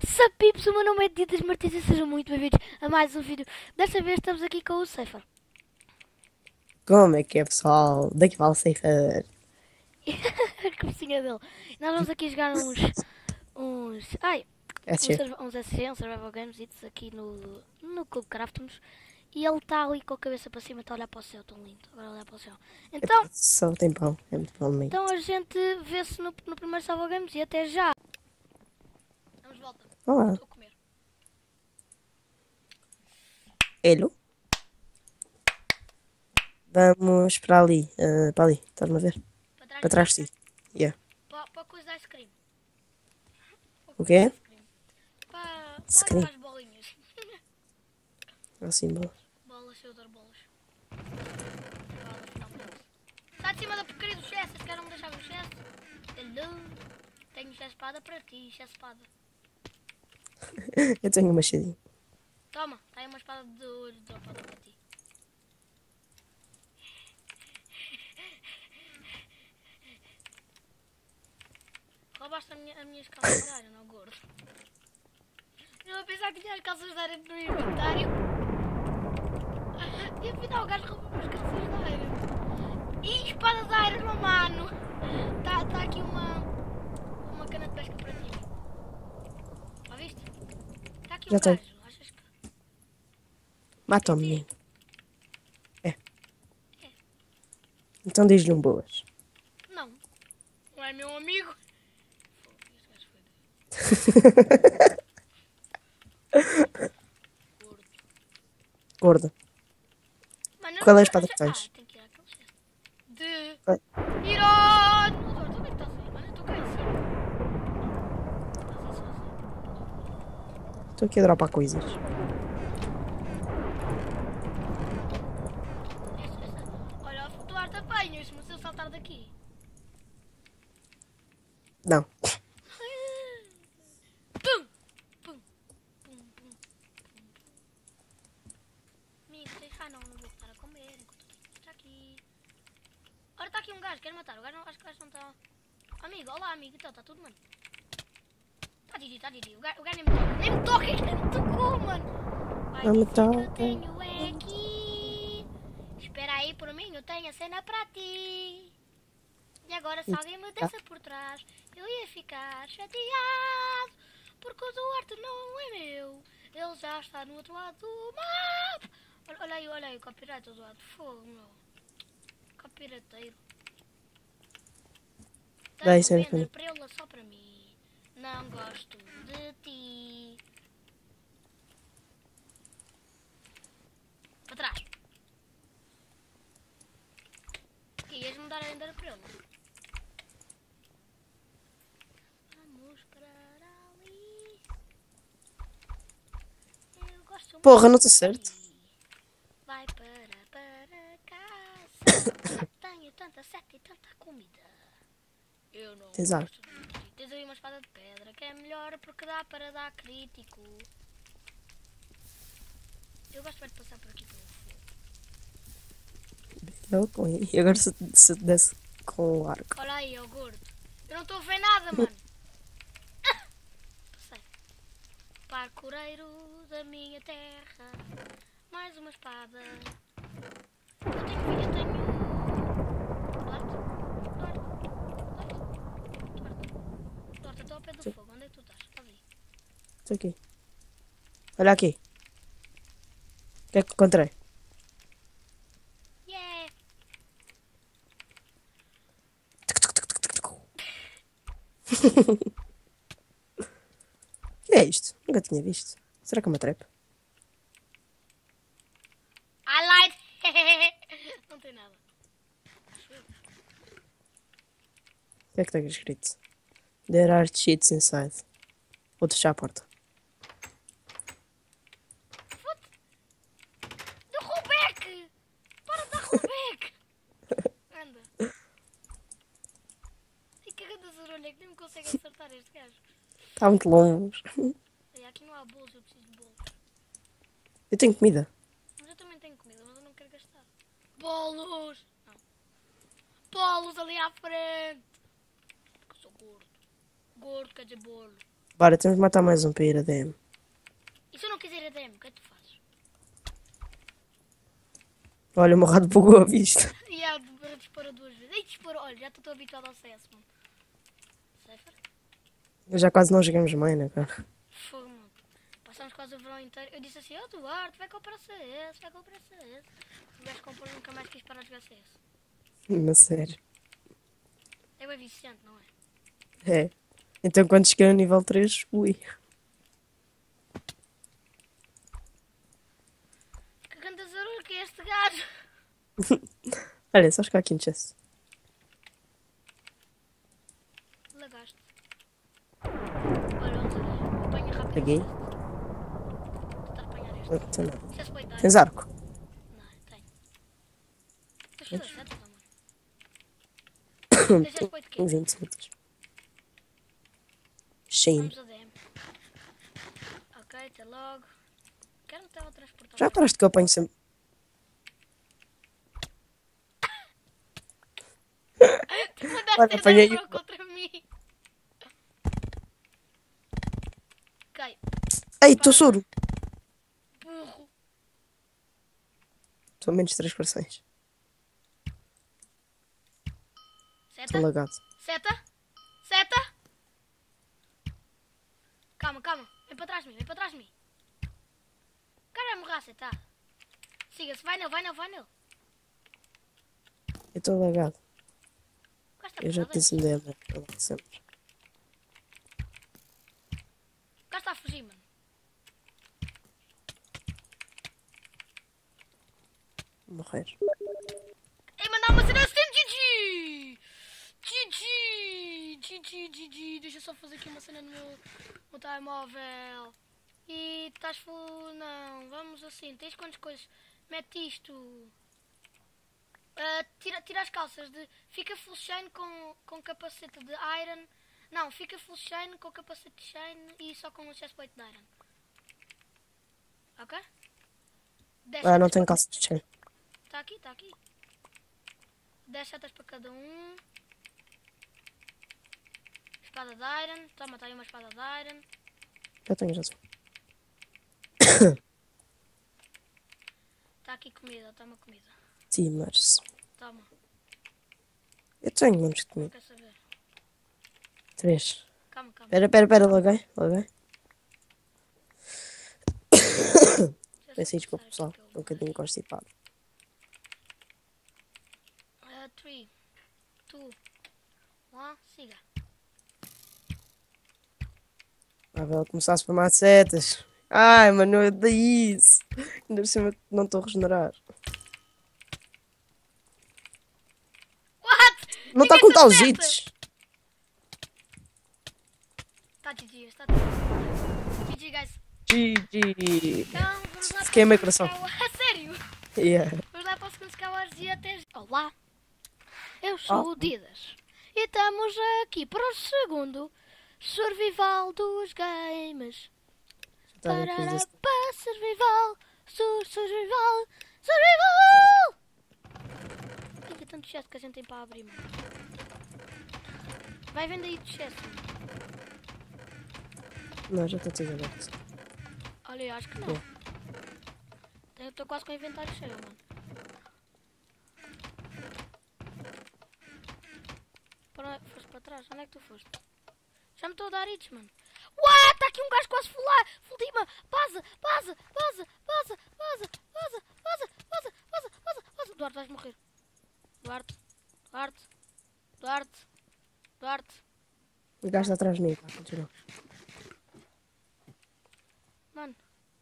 Sapips, o meu nome é Ditas Martins e sejam muito bem-vindos a mais um vídeo. Desta vez estamos aqui com o Ceifa. Como é que é, pessoal? Daqui fala Ceifer. A cabecinha dele. Nós vamos aqui jogar SG. uns SG, um Survival Games aqui no Clube Craftons. E ele está ali com a cabeça para cima, está a olhar para o céu, tão lindo. Agora olhar para o céu. Epá, Então, só tem pão. É muito bom mesmo. então a gente vê-se no primeiro Survival Games e até já. Vamos de volta. Olá. Estou a comer. Hello. Vamos para ali. Para ali. Estás-me a ver? Para trás Para de mim? trás de ti. Yeah. Para a coisa da ice cream. Para a O coisa da quê? ice cream. Para ali Screen. para as bolinhas. Assim, bom. Bolas, eu adoro bolas. Bolas, finalmente. Sai de cima da porcaria do chest, esse cara não me deixava no chest. Hello. Tenho chest espada para ti, chest espada. Eu tenho um machadinho. Toma, está aí uma espada de ouro dropada para ti. Roubaste as minhas calças de areia, não, gordo? Eu a pensar que tinha as calças de areia no inventário. E afinal o gajo roubou as calças de areia. E espada de areia, mano. Tá aqui uma cana de pesca para ti. Já viste? Está aqui Já um tenho. gajo. Achas que... Mata o Sim. menino. É. É. Então diz-lhe um boas. Não. Não é meu amigo. Este gajo foi gordo. Gordo. Mano, eu Qual é a não espada sei. que tens? Tem que ir àquele chefe. De Ah, Irã! Eduardo, onde é que estás aí, mano? Eu estou cá em cima. Estás aí sozinho. Estou aqui a dropar coisas. Olha, o Eduardo apanhas-me se eu saltar daqui. Não. Pum! Pum! Pum, pum. Amigo, deixa não vou estar a comer enquanto está aqui. Ora, está aqui um gajo, quero matar. O gajo não, acho que o gajo não está. Amigo, olá amigo, então está tudo, mano. Está Didi. O gajo nem me toca. Nem me toca, nem me tocou, mano. Vai Não me dizer que eu toca. tenho é aqui. Espera aí por mim, eu tenho a cena para ti. E agora se alguém me desse por trás, eu ia ficar chateado. Porque o Duarte não é meu. Ele já está no outro lado do mapa. Olha aí, o copyright do Duarte. Fogo, meu. Copyrightairo. Dá Tenho isso aí para Ender mim. Prela só para mim. Não gosto de ti. Para trás. E ias-me dar a Ender Prela. Vamos para ali. Eu gosto Porra, não muito está de certo. ti. Vai para casa. Tenho tanta sete e tanta comida. Eu não Tens ar. gosto de ti. Tens aí uma espada de pedra que é melhor porque dá para dar crítico. Eu gosto mais de passar por aqui pelo fogo. Eu com ele. E agora se desse com o arco. Olha aí, ó gordo. Eu não estou a ver nada, mano. Passei. Parcureiro da minha terra. Mais uma espada. Eu tenho... Duarte, eu estou ao pé do fogo. Onde é que tu estás? Estás aí? Estou aqui. Olha aqui. O que é que encontrei? Yeah! O que é isto? Nunca tinha visto. Será que é uma trap? I lied! Não tem nada. O que é que está escrito? There are cheats inside. Vou fechar a porta. Do rollback! Para de dar rollback! Anda. E que grande zarolha que nem me consegue acertar este gajo. Está muito longe. E aqui não há bolos, eu preciso de bolos. Eu tenho comida. Mas eu também tenho comida, mas eu não quero gastar. Bolos! Não. Bolos ali à frente! Porque eu sou gordo. Gordo quer dizer bolo. Bora, temos de matar mais um para ir a DM. E se eu não quiser a DM, o que é que tu fazes? Olha, o meu rato bugou a vista. E há para dispara 2 vezes. Ei, dispara, olha, já estou habituado ao CS, mano. Cypher? Já quase não jogamos mais, né, cara? Fogo, mano. Passamos quase o verão inteiro. Eu disse assim, Duarte, vai comprar CS, vai comprar CS. O gajo comprou e nunca mais quis parar de jogar CS. Na sério. É bem viciante, não é? É. Então quando cheguei ao nível 3, ui. Que grande azarur que é este gajo. Olha, só ficar aqui no chest. Lagaste. Olha, vamos ver. Apanha rápido. Peguei. Tentar apanhar este. Então não. CS pode dar. Tens arco? Não, tem. Deixa eu fazer seta, mano. Deixa pode de quê? 20 segundos. Shane. Vamos a DM. Ok, até logo. Quero um teletransportar. Já paraste que eu apanho sempre. Tu mandaste Olha, apanhei. teletransportar contra mim. Ok, Ei, estou soro. burro. Estou a menos 3 corações. Seta? Estou lagado. Seta? Seta? Calma, calma. Vem para trás de mim, vem para trás de mim. O cara vai morrer a setar. Siga-se, vai nele, vai nele, vai nele. Eu estou lagado. O gajo está Eu já parado, te disse DM. Sempre. O gajo está a fugir, mano. Morrer. Ei, mandar uma cena assim, GG! GG! GG, GG. Deixa eu só fazer aqui uma cena no meu telemóvel. E estás full... Não, vamos assim. Tens quantas coisas? Mete isto. Tira as calças. Fica full shine com capacete de iron. Não, fica full shine com capacete de shine e só com o chestplate de iron. Ok? Ah, não tenho calça de cheiro. Está aqui, está aqui. 10 setas para cada um. Espada de iron. Toma, está aí uma espada de iron. Já tenho, já sei. Está aqui comida, toma comida. Timers. Toma, Eu tenho menos de não comida. quer saber. 3. Calma, calma. Pera, laguei. Deixa eu só Peço desculpa, passar pessoal. aqui Um bocadinho constipado. 3, 2, 1, siga. Ah, ela começar a spamar setas. Ai, mano, eu odeio isso. Ainda por cima não estou a regenerar. What? Não está Ninguém com se tal acerta. jitos. Tá GG, está GG, guys. GG. Então, vamos lá Fiquei a meio para o coração. segundo Skywars. A sério? Yeah. Vamos lá para o segundo Skywars e até... Olá, eu sou o Didas. E estamos aqui para o segundo Survival dos Games. Tá bem, fiz Parará, isso. pá, survival, survival. Ai, que tanto chesto que a gente tem para abrir, mano. Vai vendo aí de chesto. Não, já está tudo aberto. Olha, eu acho que não. Estou quase com o inventário cheio, mano. Foste para trás? Onde é que tu foste? Já me estou a dar hits, mano. What? Está aqui um gajo quase full dima. Vaza. Duarte, vais morrer. Duarte. O gajo está atrás de mim, pá, continua. Mano.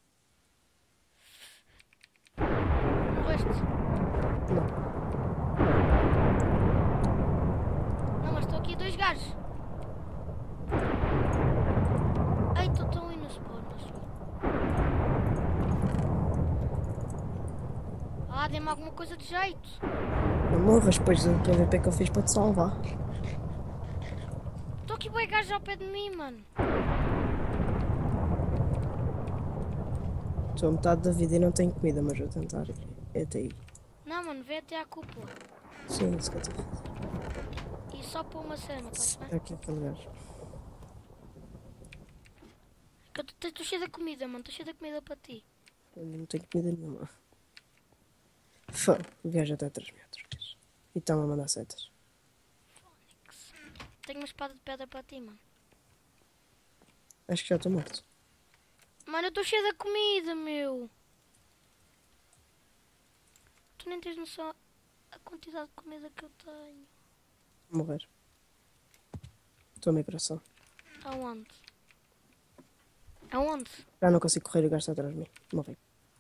Morreste. Não. Não, mas estou aqui 2 gajos. Ai, estou tão indo no spawn, mas... Ah, dê-me alguma coisa de jeito. Não morras depois do PVP que eu fiz para te salvar. Estou aqui bem gajos ao pé de mim, mano. Estou a metade da vida e não tenho comida, mas vou tentar ir. É até aí. Não, mano, vem até à cúpula. Sim, isso que eu estou a fazer. E só para uma cena, pode ser? É aqui aquele gajo. que eu estou cheio de comida, mano. Estou cheio de comida para ti. Eu não tenho comida nenhuma. Fogo, o gajo até 3 metros. E estão a mandar setas. Tenho uma espada de pedra para ti, mano. Acho que já estou morto. Mano, eu estou cheio de comida, meu. Tu nem tens noção a quantidade de comida que eu tenho. Vou morrer. Estou a meu coração. Aonde? Aonde? Já não consigo correr e o gajo está atrás de mim. Morri.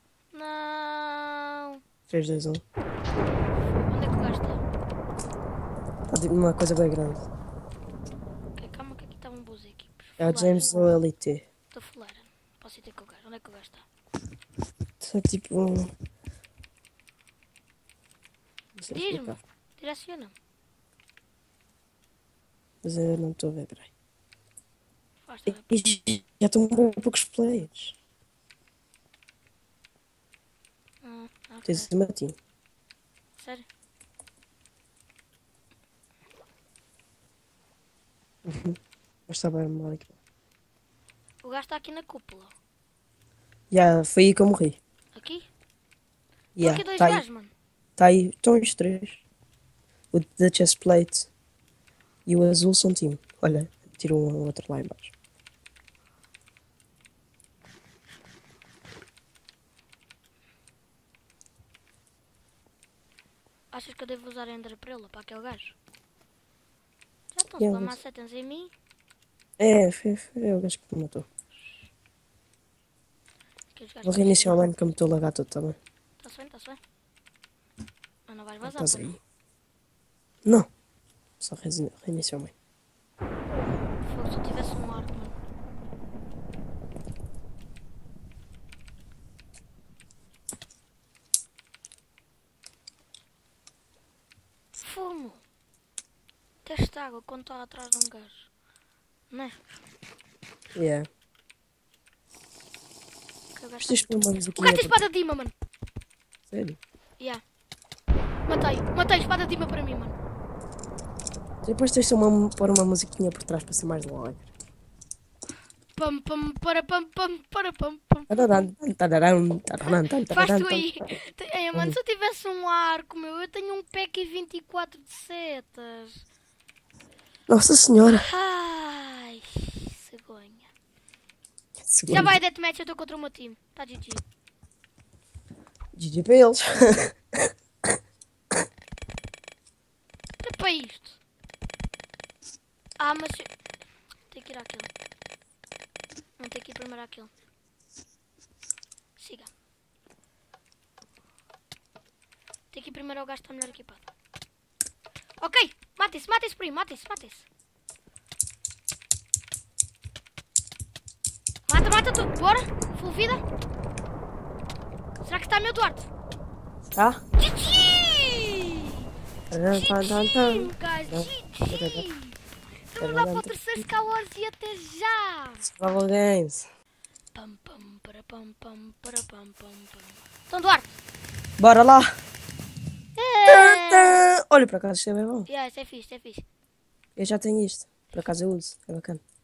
Não. 3, 2, 1. Onde é que o gajo está? Está tipo uma coisa bem grande. Ok, calma que aqui está um bus aqui. É o James OLT. Estou fuleira. Posso ir ter com o gajo. Onde é que o gajo está? Está tipo um. Não sei Diz-me. explicar. Direciona-me. Mas eu não estou a ver, peraí. Faz-te ver. E já estão com poucos players. Ok. Tens o Matinho. Sério? Mas está bem mal aqui. O gajo está aqui na cúpula. Já, foi aí que eu morri. Aqui? Já, Aqui dois está aí. gajos, mano. Está aí. Estão os 3. O da chestplate e o azul são time. Olha, tirou um outro lá embaixo. Achas que eu devo usar a Ender Prela para aquele gajo? Já estão Yeah, a spamar mas- settings em mim? Foi o gajo que me matou. Aqueles gajos Vou reiniciar o mano que eu me estou a lagar todo também. Está-se bem, está-se bem. Mas não vais vazar, Estás pô, não? aí? Não. Só reiniciar o mano. Fogo, se eu tivesse um arco, mano. Fumo! Testa água quando está atrás de um gajo. Não é? Yeah. Que o gajo Preciso está... pôr uma O musiquinha gajo tem para... espada de Dima, mano. Sério? Yeah. Matei espada de Dima para mim, mano. Depois tens de pôr uma musiquinha por trás para ser mais alegre. Pam, pam, para, pam, pam, para, pam, pam. Faz tu aí. Ei, mano, se eu tivesse um arco, meu, eu tenho um pack 24 de setas. Nossa senhora. Ai, cegonha. Já Segunda. vai, Deathmatch, eu estou contra o meu time. Tá, GG. GG para eles. Que para isto? Ah, mas... Tem que ir àquele. Não, tem que ir primeiro àquele. Siga. Tem que ir primeiro ao gajo que está melhor equipado. Ok, mate-se, primo, mate-se. Mata tudo, bora. Full vida. Será que está meu Duarte? Tá? GG! GG, guys, GG! Estamos lá para o terceiro Skywars e até já! Survival Games. Pam, pam, para, pam, pam, para, pam, pam, pam. Então, Duarte! Bora lá. É. Olha, por acaso isto é bem bom. Yeah, isso é fixe, Eu já tenho isto. Por acaso eu uso. É bacana.